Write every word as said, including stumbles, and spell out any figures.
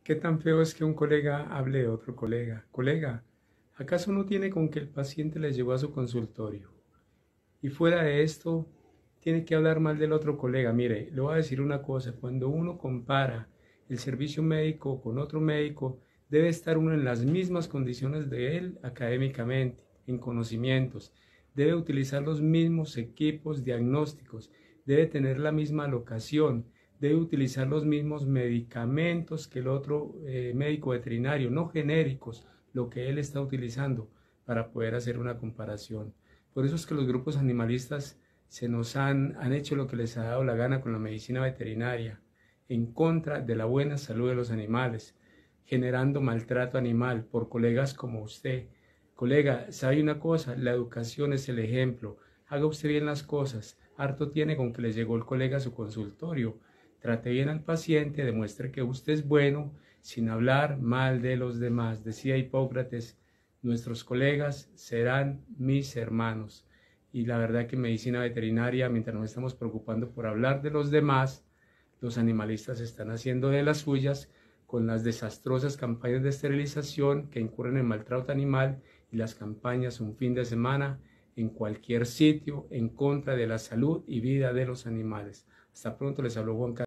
¿Qué tan feo es que un colega hable de otro colega? Colega, ¿acaso no tiene con que el paciente le llegó a su consultorio? Y fuera de esto, tiene que hablar mal del otro colega. Mire, le voy a decir una cosa, cuando uno compara el servicio médico con otro médico, debe estar uno en las mismas condiciones de él académicamente, en conocimientos, debe utilizar los mismos equipos diagnósticos, debe tener la misma locación, debe utilizar los mismos medicamentos que el otro eh, médico veterinario, no genéricos, lo que él está utilizando para poder hacer una comparación. Por eso es que los grupos animalistas se nos han, han hecho lo que les ha dado la gana con la medicina veterinaria, en contra de la buena salud de los animales, generando maltrato animal por colegas como usted. Colega, ¿sabe una cosa? La educación es el ejemplo. Haga usted bien las cosas. Harto tiene con que le llegó el colega a su consultorio. Trate bien al paciente, demuestre que usted es bueno, sin hablar mal de los demás. Decía Hipócrates, nuestros colegas serán mis hermanos. Y la verdad que en medicina veterinaria, mientras nos estamos preocupando por hablar de los demás, los animalistas están haciendo de las suyas con las desastrosas campañas de esterilización que incurren en maltrato animal y las campañas un fin de semana en cualquier sitio en contra de la salud y vida de los animales. Hasta pronto, les habló Juan Carlos.